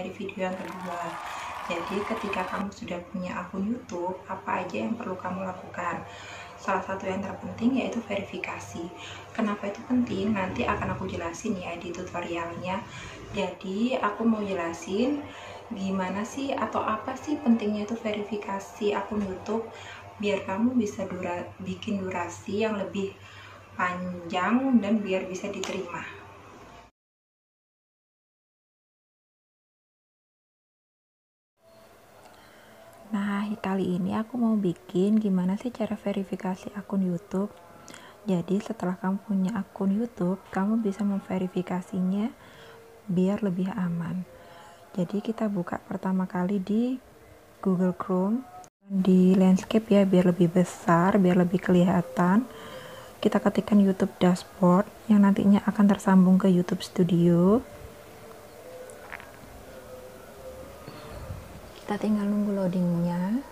dari video yang kedua. Jadi ketika kamu sudah punya akun YouTube, apa aja yang perlu kamu lakukan? Salah satu yang terpenting yaitu verifikasi. Kenapa itu penting? Nanti akan aku jelasin ya di tutorialnya. Jadi aku mau jelasin gimana sih atau apa sih pentingnya itu verifikasi akun YouTube, biar kamu bisa bikin durasi yang lebih panjang dan biar bisa diterima. Nah, kali ini aku mau bikin gimana sih cara verifikasi akun YouTube. Jadi setelah kamu punya akun YouTube, kamu bisa memverifikasinya biar lebih aman. Jadi kita buka pertama kali di Google Chrome, di landscape ya, biar lebih besar, biar lebih kelihatan. Kita ketikkan YouTube Dashboard yang nantinya akan tersambung ke YouTube Studio. Kita tinggal nunggu loadingnya.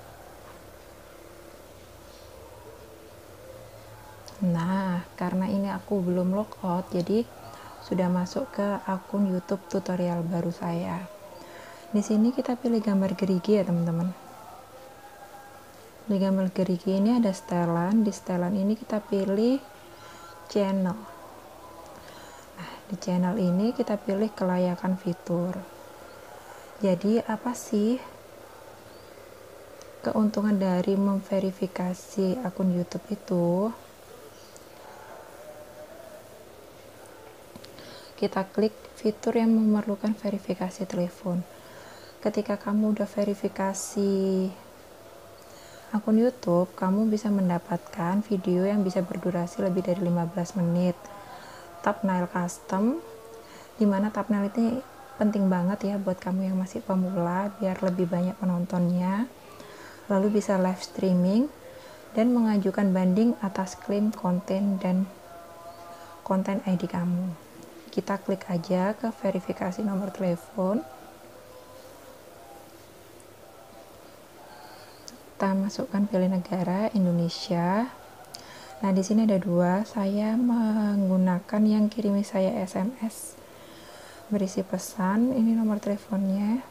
Nah, karena ini aku belum logout, jadi sudah masuk ke akun YouTube tutorial baru saya. Di sini kita pilih gambar gerigi ya teman-teman. Di gambar gerigi ini ada setelan. Di setelan ini kita pilih channel. Nah, di channel ini kita pilih kelayakan fitur. Jadi apa sih keuntungan dari memverifikasi akun YouTube itu? Kita klik fitur yang memerlukan verifikasi telepon. Ketika kamu udah verifikasi akun YouTube, kamu bisa mendapatkan video yang bisa berdurasi lebih dari 15 menit. Thumbnail custom, dimana thumbnail ini penting banget ya buat kamu yang masih pemula biar lebih banyak penontonnya. Lalu bisa live streaming dan mengajukan banding atas klaim konten dan konten ID kamu. Kita klik aja ke verifikasi nomor telepon. Kita masukkan pilih negara Indonesia. Nah, di sini ada dua. Saya menggunakan yang kirimi saya SMS berisi pesan. Ini nomor teleponnya.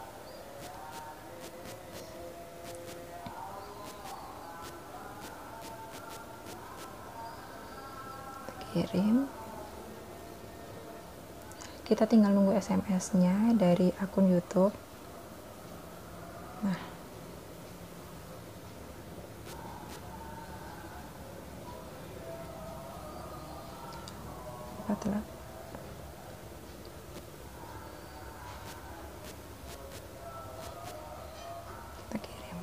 Kirim. Kita tinggal nunggu SMS-nya dari akun YouTube. Nah, telah kita kirim.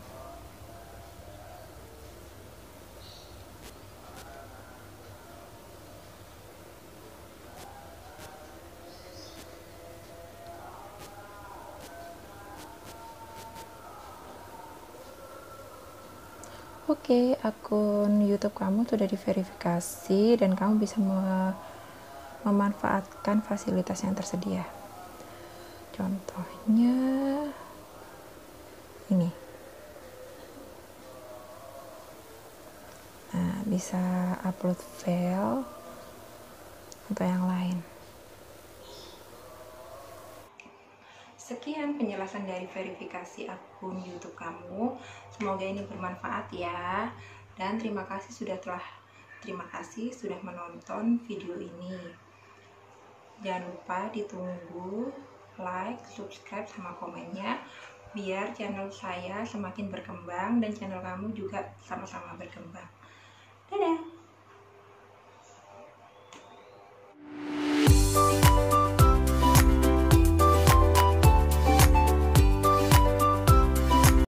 Oke, akun YouTube kamu sudah diverifikasi dan kamu bisa memanfaatkan fasilitas yang tersedia. Contohnya ini. Nah, bisa upload file atau yang lain. Sekian penjelasan dari verifikasi akun YouTube kamu. Semoga ini bermanfaat ya. Dan terima kasih sudah menonton video ini. Jangan lupa ditunggu like, subscribe, sama komennya biar channel saya semakin berkembang dan channel kamu juga sama-sama berkembang. Dadah!